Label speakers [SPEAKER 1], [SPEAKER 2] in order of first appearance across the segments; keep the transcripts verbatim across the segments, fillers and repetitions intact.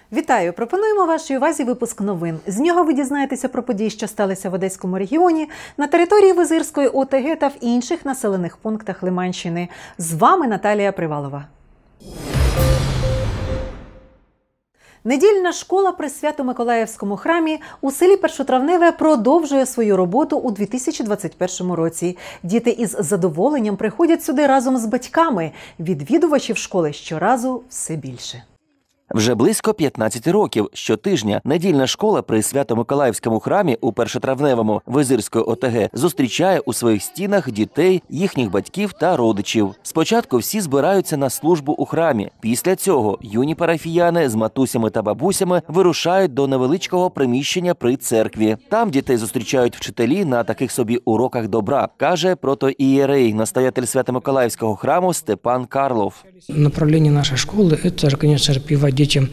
[SPEAKER 1] Вітаю! Пропонуємо вашій увазі випуск новин. З нього ви дізнаєтеся про події, що сталися в Одеському регіоні, на території Визирської О Те Ге та в інших населених пунктах Лиманщини. З вами Наталія Привалова. Недільна школа при Свято-Миколаївському храмі у селі Першотравневе продовжує свою роботу у дві тисячі двадцять першому році. Діти із задоволенням приходять сюди разом з батьками. Відвідувачів школи щоразу все більше.
[SPEAKER 2] Вже близько п'ятнадцяти років щотижня недільна школа при Свято-Миколаївському храмі у Першотравневому Визирської О Те Ге зустрічає у своїх стінах дітей, їхніх батьків та родичів. Спочатку всі збираються на службу у храмі. Після цього юні парафіяни з матусями та бабусями вирушають до невеличкого приміщення при церкві. Там дітей зустрічають вчителі на таких собі уроках добра, каже протоієрей, настоятель Свято-Миколаївського храму Степан Карлов.
[SPEAKER 3] Направление нашей школы – это, конечно же, прививать детям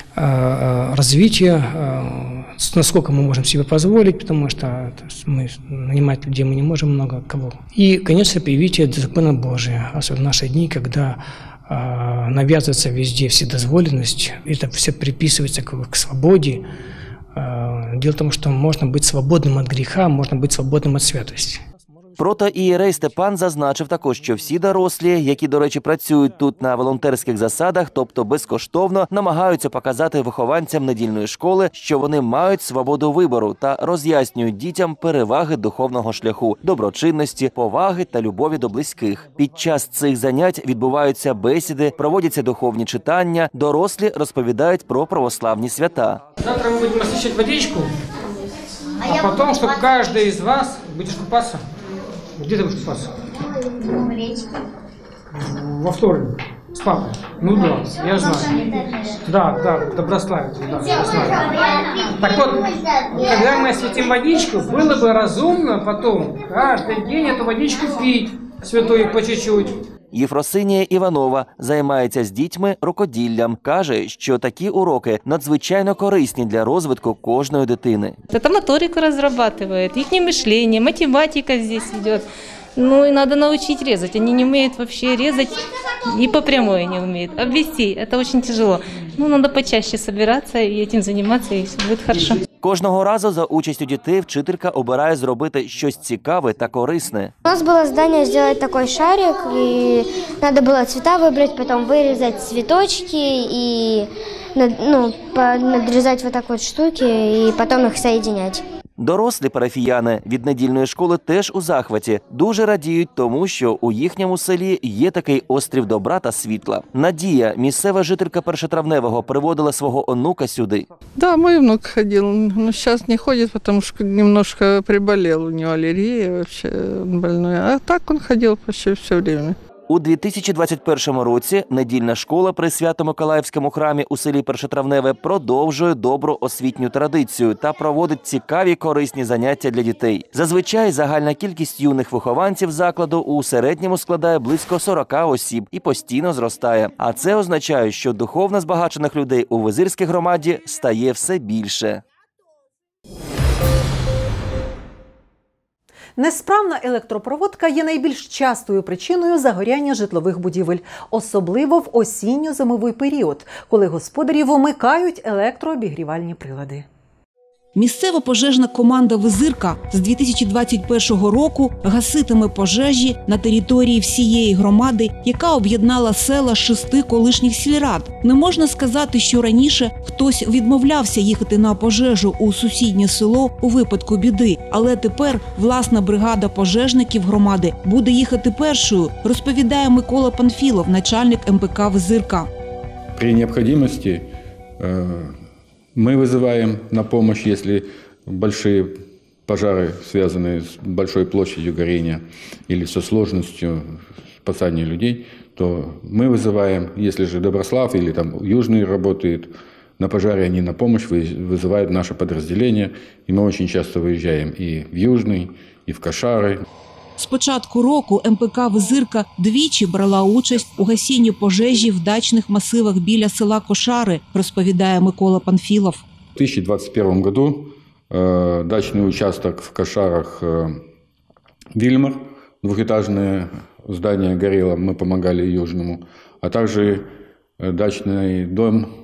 [SPEAKER 3] развитие, насколько мы можем себе позволить, потому что мы нанимать людей мы не можем много кого. И, конечно, привитие закона Божия, особенно в наши дни, когда навязывается везде вседозволенность, это все приписывается к свободе. Дело в том, что можно быть свободным от греха, можно быть свободным от святости.
[SPEAKER 2] Протоієрей Степан зазначив також, що всі дорослі, які, до речі, працюють тут на волонтерських засадах, тобто безкоштовно, намагаються показати вихованцям недільної школи, що вони мають свободу вибору та роз'яснюють дітям переваги духовного шляху, доброчинності, поваги та любові до близьких. Під час цих занять відбуваються бесіди, проводяться духовні читання, дорослі розповідають про православні свята.
[SPEAKER 3] Завтра ми будемо освящать водичку, а потім, щоб кожен із вас буде купатися. Где ты будешь купаться?
[SPEAKER 4] В речке.
[SPEAKER 3] Во вторник. С папой. Ну да, я знаю. Да, да, в Доброславе. Да, я знаю. Так вот, когда мы осветим водичку, было бы разумно потом каждый день эту водичку пить, святую по чуть-чуть.
[SPEAKER 2] Єфросинія Іванова займається з дітьми рукоділлям. Каже, що такі уроки надзвичайно корисні для розвитку кожної дитини.
[SPEAKER 5] Это моторику разрабатывает, их мышление, математика здесь идет. Ну и надо научить резать. Они не умеют вообще резать, и по прямой не умеют. Обвести – это очень тяжело. Ну, надо почаще собираться и этим заниматься, и все будет хорошо.
[SPEAKER 2] Кожного разу за участю дітей вчителька обирає зробити щось цікаве та корисне.
[SPEAKER 4] У нас было задание сделать такой шарик, и надо было цвета выбрать, потом вырезать цветочки и ну, надрезать вот так вот штуки, и потом их соединять.
[SPEAKER 2] Дорослі парафіяни від недільної школи теж у захваті. Дуже радіють тому, що у їхньому селі є такий острів добра та світла. Надія, місцева жителька Першотравневого, приводила свого онука сюди.
[SPEAKER 6] Да, мой внук ходил, но сейчас не ходит, потому что немножко приболел, у него аллергия, вообще он больной. А так он ходил почти все время.
[SPEAKER 2] У дві тисячі двадцять першому році недільна школа при Свято-Миколаївському храмі у селі Першотравневе продовжує добру освітню традицію та проводить цікаві корисні заняття для дітей. Зазвичай загальна кількість юних вихованців закладу у середньому складає близько сорока осіб і постійно зростає. А це означає, що духовно збагачених людей у Визирській громаді стає все більше.
[SPEAKER 1] Несправна електропроводка є найбільш частою причиною загоряння житлових будівель, особливо в осінньо-зимовий період, коли господарі вимикають електрообігрівальні прилади.
[SPEAKER 7] Місцева пожежна команда «Визирка» з дві тисячі двадцять першого року гаситиме пожежі на території всієї громади, яка об'єднала села шести колишніх сільрад. Не можна сказати, що раніше хтось відмовлявся їхати на пожежу у сусіднє село у випадку біди. Але тепер власна бригада пожежників громади буде їхати першою, розповідає Микола Панфілов, начальник Ем Пе Ка «Визирка».
[SPEAKER 8] При необходимости мы вызываем на помощь, если большие пожары, связанные с большой площадью горения или со сложностью спасания людей, то мы вызываем, если же Доброслав или там Южный работает, на пожаре они на помощь вызывают наше подразделение, и мы очень часто выезжаем и в Южный, и в Кошары.
[SPEAKER 7] З початку року Ем Пе Ка «Визирка» двічі брала участь у гасінні пожежі в дачних масивах біля села Кошари, розповідає Микола Панфілов.
[SPEAKER 8] В две тысячи двадцать первом году э, дачный участок в Кошарах э, Вильмар, двухэтажное здание горело, мы помогали Южному, а также э, дачный дом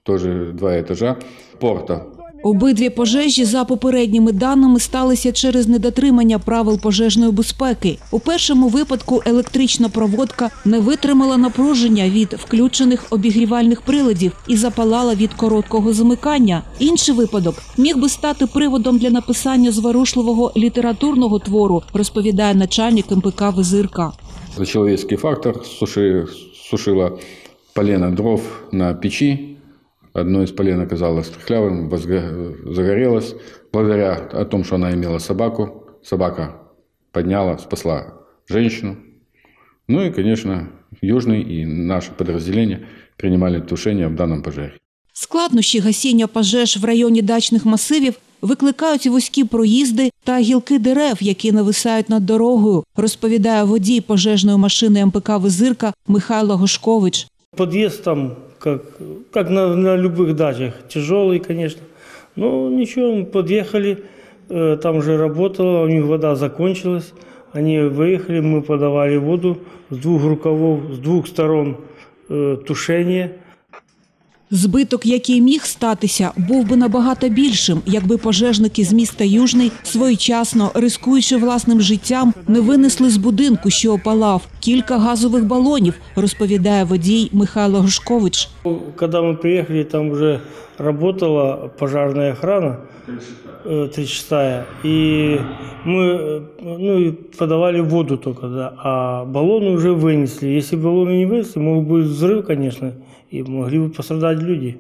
[SPEAKER 8] тоже два этажа порта.
[SPEAKER 7] Обидві пожежі, за попередніми даними, сталися через недотримання правил пожежної безпеки. У першому випадку електрична проводка не витримала напруження від включених обігрівальних приладів і запалала від короткого замикання. Інший випадок міг би стати приводом для написання зворушливого літературного твору, розповідає начальник ем пе ка «Визирка».
[SPEAKER 8] За человеческий фактор суши, сушила полено дров на печи. Одно из полен оказалось трухлявым, загорелось. Благодаря о том, что она имела собаку, собака подняла, спасла женщину. Ну и, конечно, Южный и наше подразделение принимали тушение в данном пожаре.
[SPEAKER 7] Складнощі гасіння пожеж в районі дачних масивів викликають вузькі проїзди та гілки дерев, які нависають над дорогою, розповідає водій пожежної машини ем пе ка «Визирка» Михайло Гошкович.
[SPEAKER 9] Подъезд там, как, как на, на любых дачах, тяжелый, конечно. Но ничего, мы подъехали, э, там уже работало, у них вода закончилась. Они выехали, мы подавали воду с двух рукавов, с двух сторон э, тушение.
[SPEAKER 7] Збиток, який міг статися, був би набагато більшим, якби пожежники з міста Южний своєчасно, рискуючи власним життям, не винесли з будинку, що опалав, кілька газових балонів, розповідає водій Михайло Гошкович.
[SPEAKER 9] Когда мы приехали, там уже работала пожарная охрана, тридцать шестая, и мы ну, подавали воду только, да, а баллоны уже вынесли. Если баллоны не вынесли, мог быть взрыв, конечно, и могли бы пострадать люди.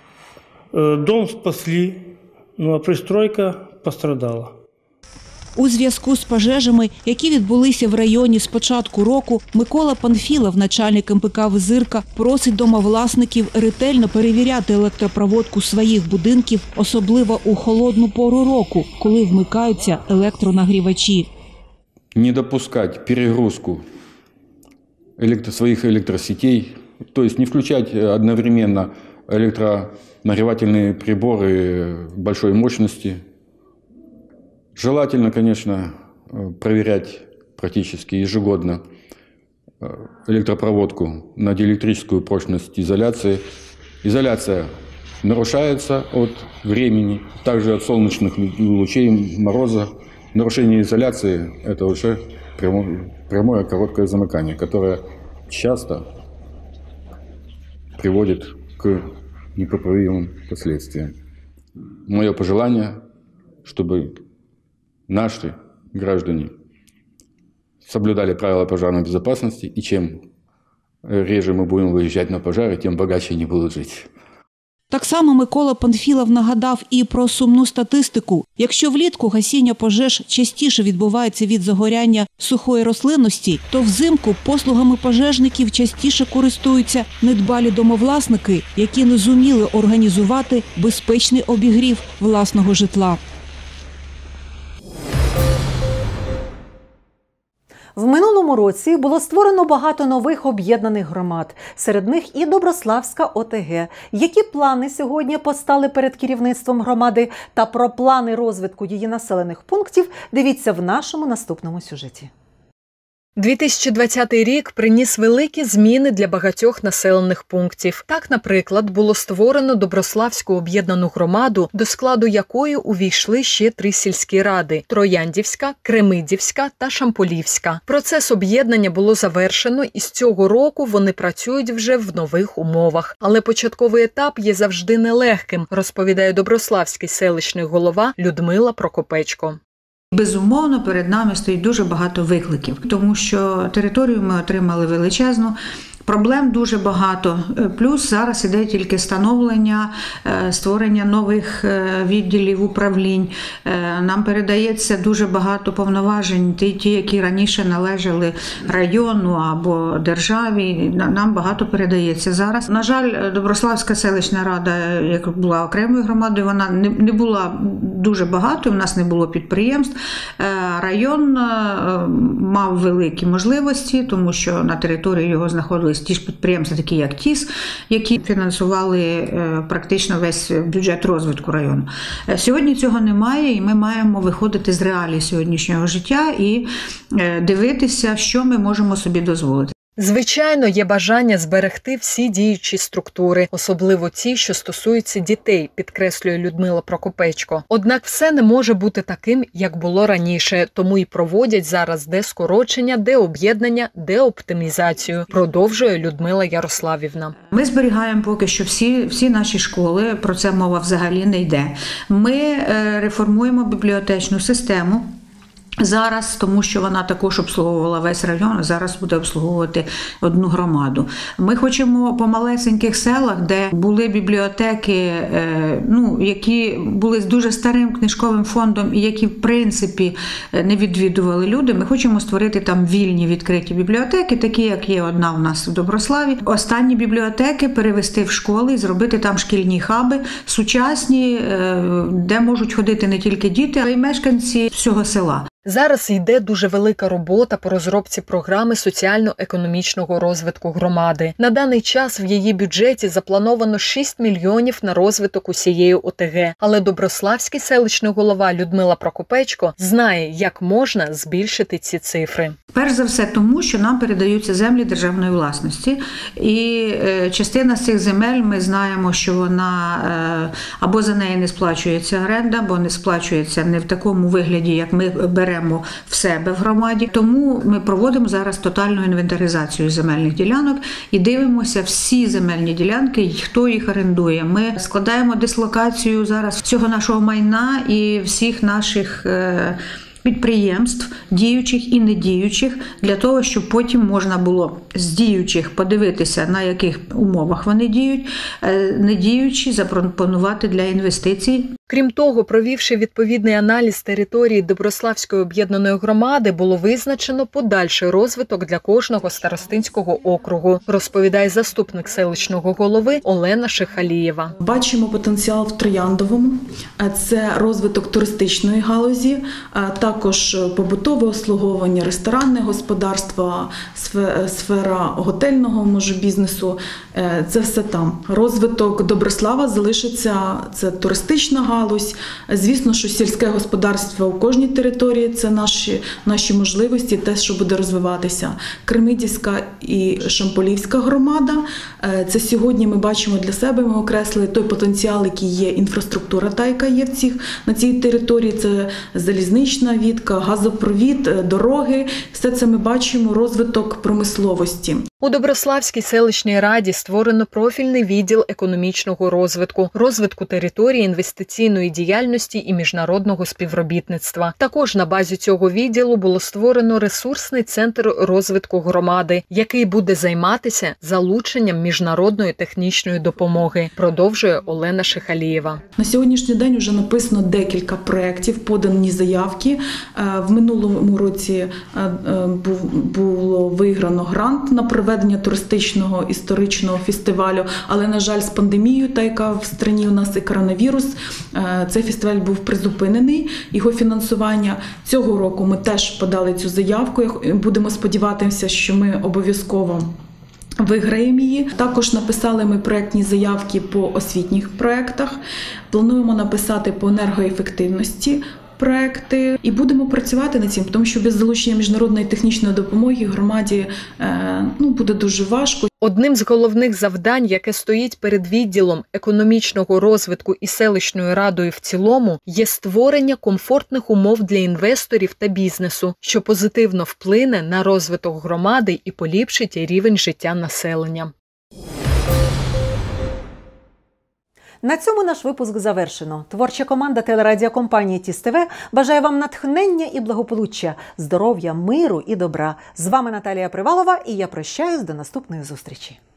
[SPEAKER 9] Дом спасли, ну а пристройка пострадала.
[SPEAKER 7] У зв'язку з пожежами, які відбулися в районі з початку року, Микола Панфілов, начальник ем пе ка «Визирка», просить домовласників ретельно перевіряти електропроводку своїх будинків, особливо у холодну пору року, коли вмикаються електронагрівачі.
[SPEAKER 8] Не допускать перегрузку электро, своих электросетей, то есть не включать одновременно электронагревательные приборы большой мощности. Желательно, конечно, проверять практически ежегодно электропроводку на диэлектрическую прочность изоляции. Изоляция нарушается от времени, также от солнечных лучей, мороза. Нарушение изоляции – это уже прямое, прямое короткое замыкание, которое часто приводит к непоправимым последствиям. Мое пожелание, чтобы наши граждане соблюдали правила пожарной безопасности, и чем реже мы будем выезжать на пожары, тем богаче они будут жить.
[SPEAKER 7] Так само Микола Панфілов нагадав і про сумну статистику. Якщо влітку гасіння пожеж частіше відбувається від загоряння сухої рослинності, то взимку послугами пожежників частіше користуються недбалі домовласники, які не зуміли організувати безпечний обігрів власного житла.
[SPEAKER 1] В минулому році було створено багато нових об'єднаних громад. Серед них і Доброславська о те ге. Які плани сьогодні постали перед керівництвом громади та про плани розвитку її населених пунктів дивіться в нашому наступному сюжеті.
[SPEAKER 10] дві тисячі двадцятий рік приніс великі зміни для багатьох населених пунктів. Так, наприклад, було створено Доброславську об'єднану громаду, до складу якої увійшли ще три сільські ради – Трояндівська, Кремидівська та Шамполівська. Процес об'єднання було завершено, і з цього року вони працюють вже в нових умовах. Але початковий етап є завжди нелегким, розповідає доброславський селищний голова Людмила Прокопечко.
[SPEAKER 11] Безумовно, перед нами стоїть дуже багато викликів, тому що територію ми отримали величезну, проблем дуже багато, плюс зараз іде тільки становлення, створення нових відділів управлінь. Нам передається дуже багато повноважень, ті, які раніше належали району або державі, нам багато передається зараз. На жаль, Доброславська селищна рада, як була окремою громадою, вона не була дуже багатою, в нас не було підприємств. Район мав великі можливості, тому що на території його знаходились ті ж підприємства, такі як ТІС, які фінансували практично весь бюджет розвитку району. Сьогодні цього немає, і ми маємо виходити з реалій сьогоднішнього життя і дивитися, що ми можемо собі дозволити.
[SPEAKER 10] Звичайно, є бажання зберегти всі діючі структури, особливо ті, що стосуються дітей, підкреслює Людмила Прокопечко. Однак все не може бути таким, як було раніше, тому і проводять зараз де скорочення, де об'єднання, де оптимізацію, продовжує Людмила Ярославівна.
[SPEAKER 11] Ми зберігаємо поки що всі, всі наші школи, про це мова взагалі не йде. Ми реформуємо бібліотечну систему. Зараз, тому що вона також обслуговувала весь район, а зараз буде обслуговувати одну громаду. Ми хочемо по малесеньких селах, де були бібліотеки, ну, які були з дуже старим книжковим фондом і які, в принципі, не відвідували люди, ми хочемо створити там вільні відкриті бібліотеки, такі, як є одна у нас в Доброславі. Останні бібліотеки перевести в школи і зробити там шкільні хаби, сучасні, де можуть ходити не тільки діти, а й мешканці всього села.
[SPEAKER 10] Зараз йде дуже велика робота по розробці програми соціально-економічного розвитку громади. На даний час в її бюджеті заплановано шість мільйонів на розвиток усієї О Те Ге. Але Доброславський селищний голова Людмила Прокопечко знає, як можна збільшити ці цифри.
[SPEAKER 11] Перш за все тому, що нам передаються землі державної власності. І частина з цих земель, ми знаємо, що вона або за неї не сплачується оренда, або не сплачується не в такому вигляді, як ми беремо в себе в громаді. Тому ми проводимо зараз тотальну інвентаризацію земельних ділянок і дивимося всі земельні ділянки, хто їх орендує. Ми складаємо дислокацію зараз всього нашого майна і всіх наших підприємств, діючих і недіючих, для того, щоб потім можна було з діючих подивитися, на яких умовах вони діють, недіючі запропонувати для інвестицій.
[SPEAKER 10] Крім того, провівши відповідний аналіз території Доброславської об'єднаної громади, було визначено подальший розвиток для кожного старостинського округу, розповідає заступник селищного голови Олена Шихалієва.
[SPEAKER 12] Бачимо потенціал в Трояндовому. Це розвиток туристичної галузі, також побутове обслуговування, ресторанне господарство, сфера готельного, може, бізнесу. Це все там. Розвиток Доброслава залишиться, це туристична галузь. Галузь. Звісно, що сільське господарство у кожній території – це наші, наші можливості, те, що буде розвиватися. Кремидівська і Шамполівська громада – це сьогодні ми бачимо для себе, ми окреслили той потенціал, який є, інфраструктура, та, яка є в цих, на цій території. Це залізнична вітка, газопровід, дороги. Все це ми бачимо, розвиток промисловості.
[SPEAKER 10] У Доброславській селищній раді створено профільний відділ економічного розвитку, розвитку території, інвестиційної діяльності і міжнародного співробітництва. Також на базі цього відділу було створено ресурсний центр розвитку громади, який буде займатися залученням міжнародної технічної допомоги, продовжує Олена Шихалієва.
[SPEAKER 12] На сьогоднішній день вже написано декілька проєктів, подані заявки. В минулому році було виграно грант на проведення туристичного історичного фестивалю, але, на жаль, з пандемією, та яка в країні у нас і коронавірус, цей фестиваль був призупинений, його фінансування. Цього року ми теж подали цю заявку, будемо сподіватися, що ми обов'язково виграємо її. Також написали ми проєктні заявки по освітніх проєктах, плануємо написати по енергоефективності проекти і будемо працювати над цим, тому що без залучення міжнародної технічної допомоги громаді ну, буде дуже важко.
[SPEAKER 10] Одним з головних завдань, яке стоїть перед відділом економічного розвитку і селищною радою в цілому, є створення комфортних умов для інвесторів та бізнесу, що позитивно вплине на розвиток громади і поліпшить рівень життя населення.
[SPEAKER 1] На цьому наш випуск завершено. Творча команда телерадіокомпанії Тіс ТВ бажає вам натхнення і благополуччя, здоров'я, миру і добра. З вами Наталія Привалова, і я прощаюсь до наступної зустрічі.